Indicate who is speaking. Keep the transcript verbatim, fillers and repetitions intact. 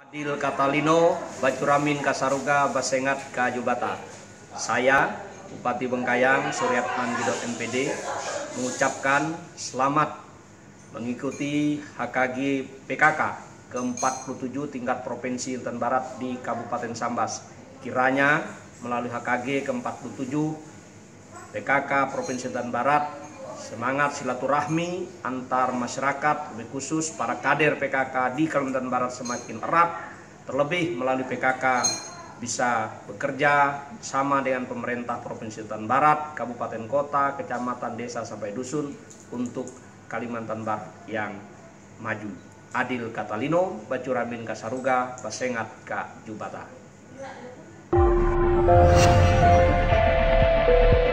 Speaker 1: Adil Catalino, Bacuramin Kasaruga, Basengat Kajubata. Saya, Bupati Bengkayang, Suryatman Gidot M P D, mengucapkan selamat mengikuti H K G P K K ke empat puluh tujuh tingkat Provinsi Intan Barat di Kabupaten Sambas. Kiranya melalui H K G ke empat puluh tujuh P K K Provinsi Intan Barat, semangat silaturahmi antar masyarakat, lebih khusus para kader P K K di Kalimantan Barat semakin erat, terlebih melalui P K K bisa bekerja sama dengan pemerintah Provinsi Intan Barat, kabupaten kota, kecamatan, desa sampai dusun untuk Kalimantan Barat yang maju. Adil Catalino, Bacuramin Kasaruga, Basengat Kajubata.